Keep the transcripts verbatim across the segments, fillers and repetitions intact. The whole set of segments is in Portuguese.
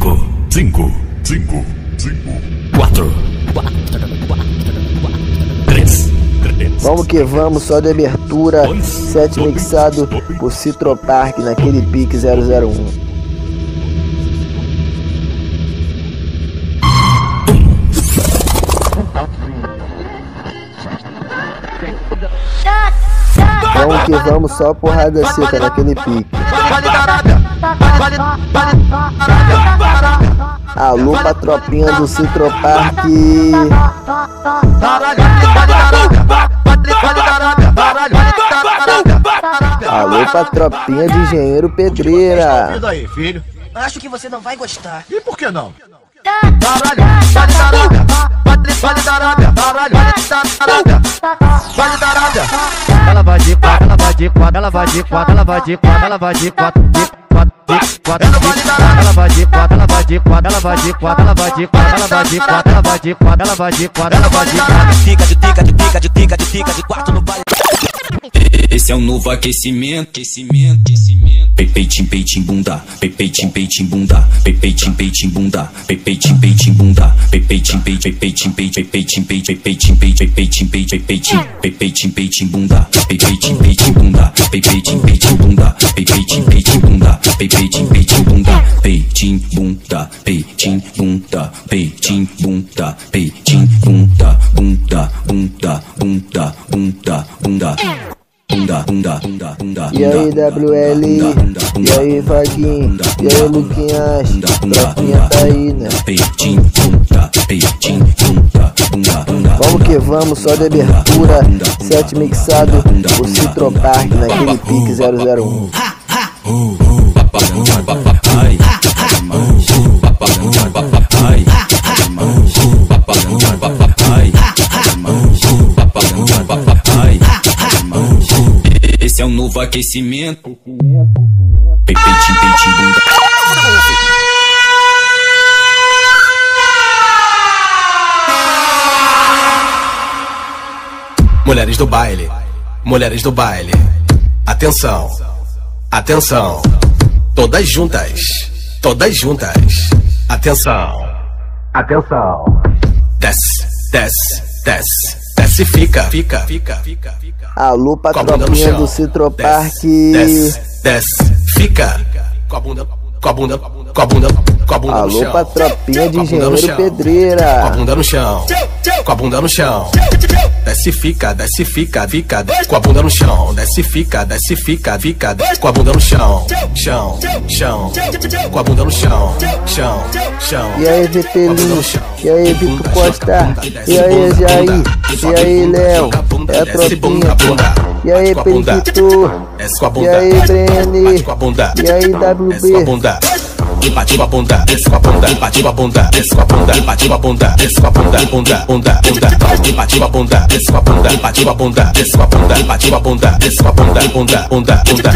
cinco, cinco, cinco, cinco, quatro, três. Vamos que vamos, só de abertura, set mixado por Citropark naquele pique zero zero um. Vamos que vamos, só porrada seca naquele pique. Alô pra tropinha do Citropark. Alô pra tropinha de Engenheiro Pedreira. Aí, filho. Acho que você não vai gostar. E por que não? Ela vai de quatro, ela vai de quatro, ela vai de quatro, ela vai de quatro, ela vai de quatro, de quatro, de quatro, ela vai de quatro, ela vai de quatro, ela vai de quatro, ela vai de quatro, ela vai de quatro, ela vai de quatro, ela vai de quatro, ela vai de quatro, fica de pica, de pica, de pica, de pica, de quatro no baile. Esse é um novo aquecimento, aquecimento, aquecimento. Peitim, peitim, bunda, peitim, peitim, bunda, peitim, peitim, bunda, peitim, peitim, bunda, peitim, peitim, peitim, peitim, peitim, peitim, peitim, peitim, peitim, peitim, peitim, peitim, bunda, peitim, peitim, bunda, peitim, peitim, bunda, peitim, peitim, bunda, peitim, peitim, bunda, peitim, bunda, peitim, bunda, peitim, bunda, peitim, bunda, bunda, bunda, bunda, bunda, bunda. Bunda, bunda, bunda, bunda. E aí, W L? E aí, Vaguinho? E aí, Luquinhas? Tropinha tá aí, né? Peitinho, bunda, peitinho, bunda, bunda, bunda. Vamos que vamos, só de abertura, set mixado por Citropark naquele pique zero zero um. Esse é um novo aquecimento. Peitim, peitim, bunda. Mulheres do baile, mulheres do baile. Atenção, atenção. Todas juntas, todas juntas. Atenção, atenção. Desce, desce, desce. Desce, fica, fica, fica, fica, fica. Alô pra tropinha do Citropark. Desce, desce, fica. Com a bunda, com a bunda, com a bunda, com a bunda no chão. Alô pra tropinha de Engenheiro Pedreira. Com a bunda no chão, com a bunda no chão. Desce, fica, desce, fica, fica. Com a bunda no chão, desce, fica, desce, fica, fica. Com a bunda no chão, chão, chão. Com a bunda no chão, chão, chão. E aí, Vetelinho? E aí, Vitor Costa? E aí, Jair? E aí, Léo? É a tropinha. E aí, Periquito? E aí, Brene? E aí, W B? Bate com a bunda, desce com a bunda, bate com a bunda, desce com a bunda, bate com a bunda, desce com a bunda, bunda, bunda, bunda, bate com a bunda, desce com a bunda, bate com a bunda, desce com a bunda, bate com a bunda, desce com a bunda, bunda, bunda, bunda.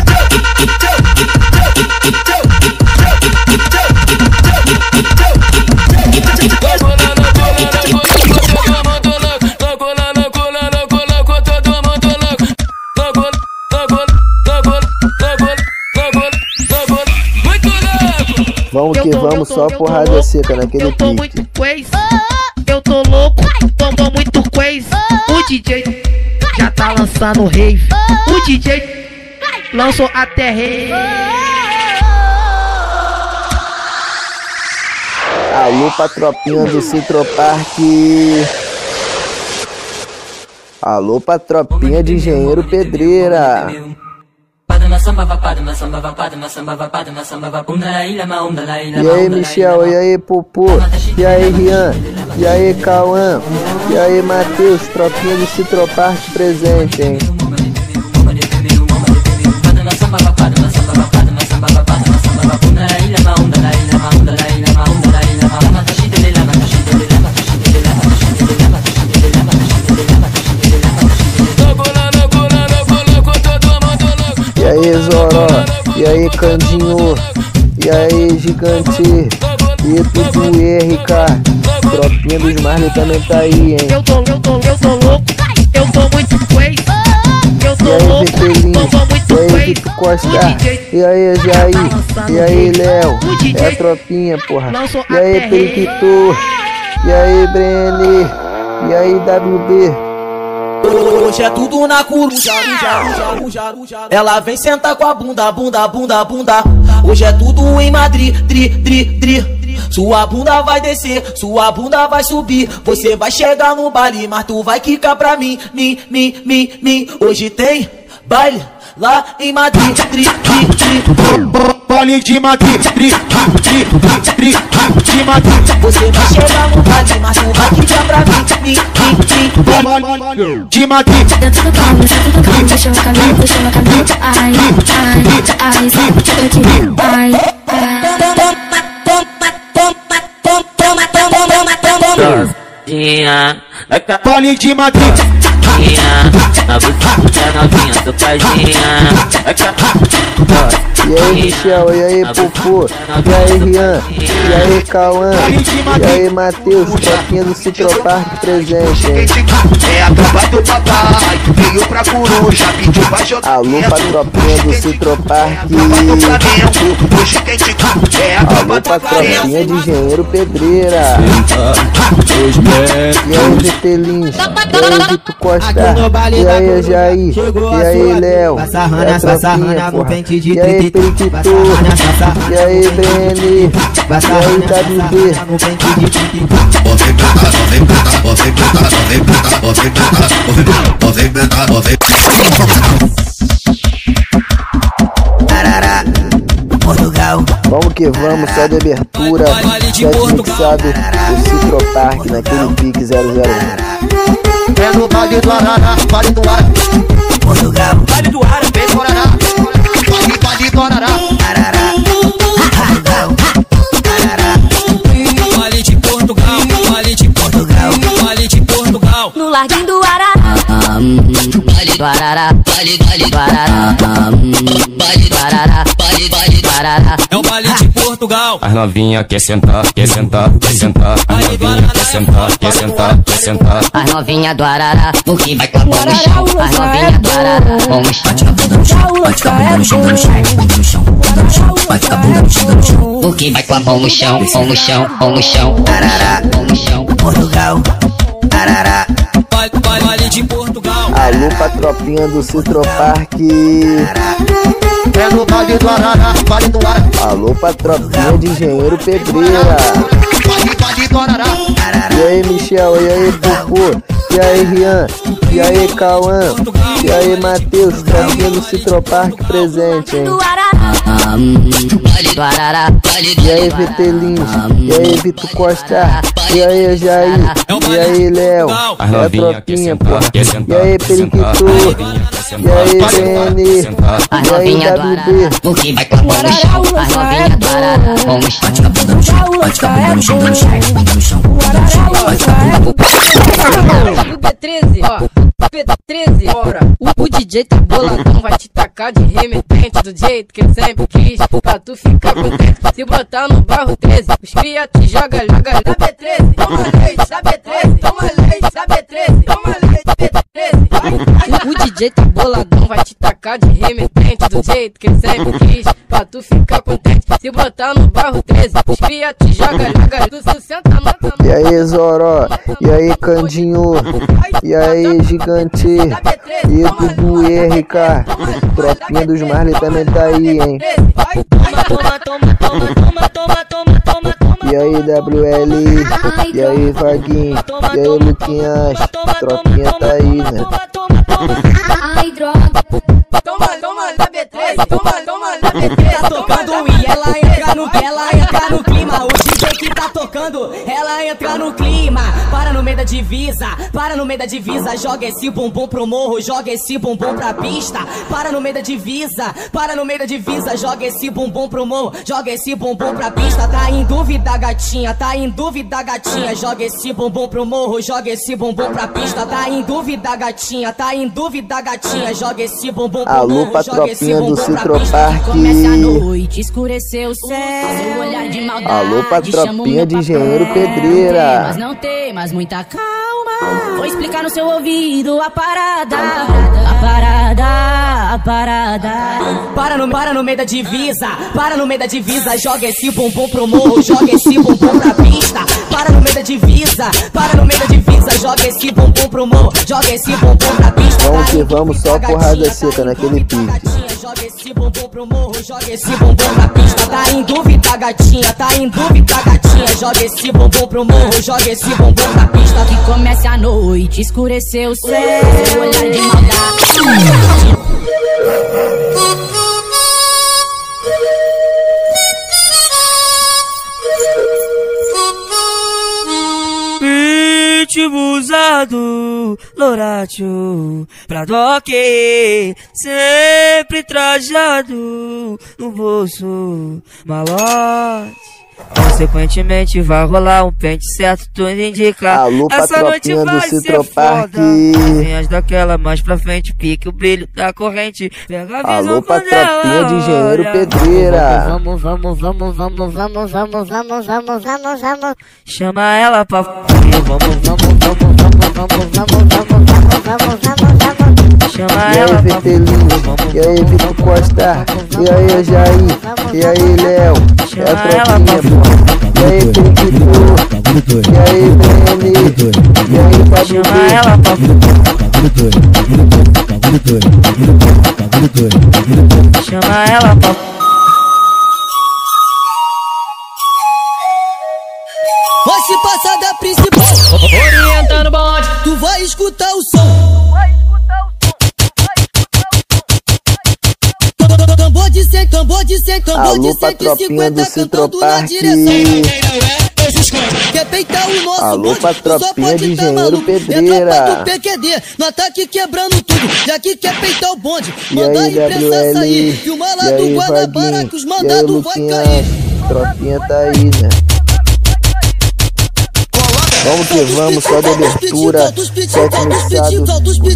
Vamos que vamos, só porrada seca naquele pique. Eu tô muito crazy, eu tô louco, tô, tô muito crazy. O D J já tá lançando rave. O D J lançou até rave. Alô pra tropinha do Citropark. Alô pra tropinha de Engenheiro Pedreira. E aí, Michel? E aí, Popô? E aí, Rian? E aí, Cauã? E aí, Matheus? Tropinha do Citropark presente, hein? E aí, Zoró? E aí, Candinho? E aí, Gigante? E tudo R K? Tropinha dos Marley também tá aí, hein? Eu tô, eu tô, eu tô louco, eu tô muito crazy. Eu eu tô e aí louco, Vitelins, tô muito e aí crazy. Vitor Costa, O D J e aí Jair, e aí Léo, O D J é a tropinha, porra, lançou e aí a Periquito, e aí Brene, e aí W B. Hoje é tudo na coruja, ela vem sentar com a bunda, bunda, bunda, bunda. Hoje é tudo em Madrid, dri, dri, dri. Sua bunda vai descer, sua bunda vai subir. Você vai chegar no baile, mas tu vai quicar pra mim, mim, mim, mim, mim. Hoje tem baile lá em Madrid, dri, dri, dri. Baile de Madrid, dri, dri, dri, de Madrid. Você vai chegar no baile, mas tu vai quicar pra mim, mim, mim, mim. De Madrid. Dentro do carro, dentro do carro, puxa o cabelo, puxa o cabelo. Ai, ai, ai, sai daqui. Ai, ai. Baile de Madrid. Na buceta novinha, tocadinha. E aí Michel, e aí Popô, e aí Rian, e aí Cauã, e aí Matheus, tropinha do Citropark presente, hein? É a tropa do papai, veio pra coruja, pediu pra jogar. Alô pra tropinha do Citropark. Hoje tem que é a Alô pra tropinha de Engenheiro Pedreira. E aí Vitelins, e aí Vitor Costa, e aí Jair, e aí Léo, é a tropinha, porra. E aí Periquito, e aí Brene, e aí W B. Portugal. Vamos que vamos, só de abertura, já mixado o Citropark naquele pique zero zero um. É no baile do Arara, baile do Arara. Portugal. Baile do Arara, vem do Arara. Baile do Arara. Arará. Portugal. Arará. Baile de Portugal. Baile de Portugal. Baile de Portugal. No larguinho do Arara. Baile do Arara, baile, baile do Arara. Baile do Arara, baile, baile do Arara. É o baile de Portugal. As novinha quer sentar, quer sentar, quer sentar. As novinha quer sentar, quer sentar, quer sentar. As novinha do Arara, o que vai com a mão no chão. As novinha do Arara, vamos bate com a bunda no chão. Bate com a bunda no chão, no chão, no chão, no chão. Bate com a bunda no chão, no chão. O que vai com a mão no chão, mão no chão, mão no chão. Arara, mão no chão. Portugal. Arará. Baile, baile, baile de Portugal. Alô pra tropinha do Citropark. É no baile do Arara, baile do Arara. Alô pra tropinha de Engenheiro Pedreira. Baile, baile do Arara. E aí Michel, e aí Popô, e aí Rian, e aí Cauã, e aí Matheus, tropinha do Citropark presente, hein? Baile do Arara, baile do E aí Vitelins, e aí Vitor Costa, e aí Jair, e aí Léo, é a tropinha, porra. E aí Periquito, e aí Brene, As e aí novinha do W Arara, B. o que vai com a mão no chão. As novinha do Arara, vamos bate com a bunda no chão. Bate com a bunda no chão, no chão, no chão. Bate com a bunda. O B treze, ó, o B treze, bora. O, o D J tá boladão, vai te tacar de remetente do jeito que eu sempre quis, pra tu ficar contente. Se botar no barro treze, os cria te joga, joga da B treze. Toma leite, da B treze, toma leite, da B treze, toma leite, B treze. O, o D J tá boladão, vai te tacar de remetente do jeito que eu sempre quis, pra tu ficar contente. Se botar no barro treze, os cria te joga, joga, tu se senta no tamanho. E aí Zoró, e aí Candinho, e aí Gigante, e o Dudu e R K, tropinha dos Marley também tá aí, hein? E aí W L, e aí Vaguinho, e aí Luquinhas, tropinha tá aí, né? Ai, droga. Toma, toma, da B treze, toma, toma, da B treze. Tá tocando e ela entra no, ela entra no clima. O D J que tá tocando, ela entra no clima. Para no meio da divisa, para no meio da divisa. Joga esse bumbum pro morro, joga esse bumbum pra pista. Para no meio da divisa, para no meio da divisa. Joga esse bumbum pro morro, joga esse bumbum pra pista. Tá em dúvida, gatinha, tá em dúvida, gatinha. Joga esse bumbum pro morro, joga esse bumbum pra pista. Tá em dúvida, gatinha, tá em dúvida, gatinha. Joga esse bumbum pro Alô morro, pra joga esse tropinha do bumbum pra pista. Citropark. Começa a noite, escureceu o céu. Seu olhar de maldade. Alô pra chama o tropinha meu de papel. Engenheiro Não tem, Pedreira. mas não tem mais muita calma. Vou explicar no seu ouvido a parada, a parada, a parada. Para no, para no meio da divisa, para no meio da divisa. Joga esse bumbum pro morro, joga esse bumbum pra pista. Para no meio da divisa, para no meio da divisa. Joga esse bumbum pro morro, joga esse bumbum pra pista. Vamos que vamos, só porrada seca naquele pique. Joga esse bumbum pro morro, joga esse bumbum pra pista. Tá em dúvida, gatinha, tá em dúvida, gatinha. Joga esse bumbum pro morro, joga esse bumbum pra pista. Que comece a noite, escureceu o céu, olhar de maldade. Pitbull usado, Loratio, pra doque, sempre trajado no bolso, malote. Consequentemente vai rolar um pente certo, tudo indica. Alô, essa noite vai ser foda. Vinhas daquela mais pra frente, pique o brilho da corrente. Pega a visão. Alô, patropinha de Engenheiro Pedreira. Vamos, vamos, vamos, vamos, vamos, vamos, vamos, vamos, vamos, vamos. Chama ela pra fugir. Vamos, vamos, vamos, vamos, vamos, vamos, vamos, vamos, vamos, vamos. Chama e ela aí, Vertelinho, e aí, Vitor Costa, e aí, Jair, e aí, Léo, é a tropinha, pô. E aí, Periquito, e aí, Brene, e aí, Fábio B. Chama ela pra Chama ela pra Vai se passar da principal, orientando o bonde. Tu vai escutar o som. Tambor de cem, tambor de cem, tambor de cento e cinquenta cantando na direção. Quer peitar o nosso Alô, bonde, patropinha de Engenheiro Pedreira. É tropa do P Q D, no ataque quebrando tudo. Já que quer peitar o bonde, manda a imprensa sair. Filma lá do Guanabara que os mandados vai cair. Tropinha tá aí, né? Vamos que vamos, só de abertura. Sete mixados.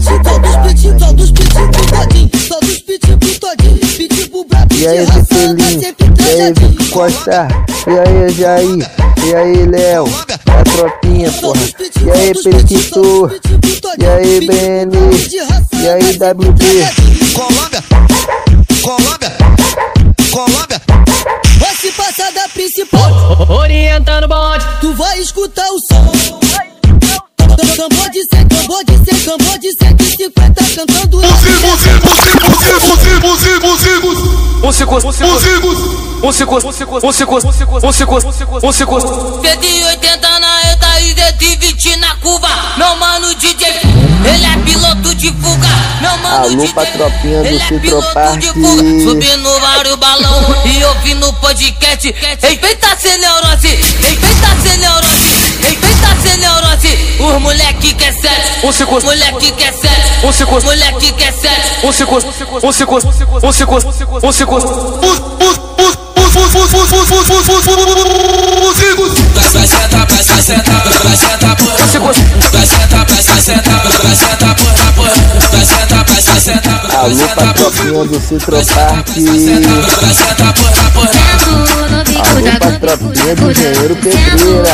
E aí, Vertelinho, e aí, Vitor Costa, e aí, Jair, e aí, Léo, é a tropinha, porra. E aí, Periquito, e aí, Brene, e aí, W B. Colômbia, Colômbia, Colômbia. Vai se passar da principal, orientando o bonde. Tu vai escutar o som. Tambor de cem, tambor de cem, tambor de cento e cinquenta cantando. Músicos, músicos, músicos, músicos, músicos, músicos, músicos, músicos, músicos. cento e oitenta na reta e cento e vinte na curva. Meu mano D J, ele é piloto de fuga. Meu mano Alô, D J, patropinha do ele é piloto de fuga. Subindo vários balão e ouvindo podcast. Respeita sem neurose, respeita sem neurose, respeita sem neurose. Os moleque quer sete, músicos, moleque quer sete, músicos, moleque quer sete, músicos, músicos, músicos, músicos. Vai sentar, vai sentar, vai sentar, vai sentar, vai sentar, vai sentar, vai sentar, vai sentar. Alô, patropinha do Citroparque. Alô, patropinha do Engenheiro Pedreira.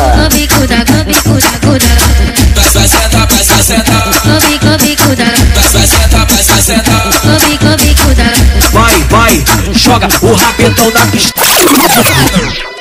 Vai sentar, vai sentar, vai sentar, vai sentar. Vai, vai, joga o rabetão na pista.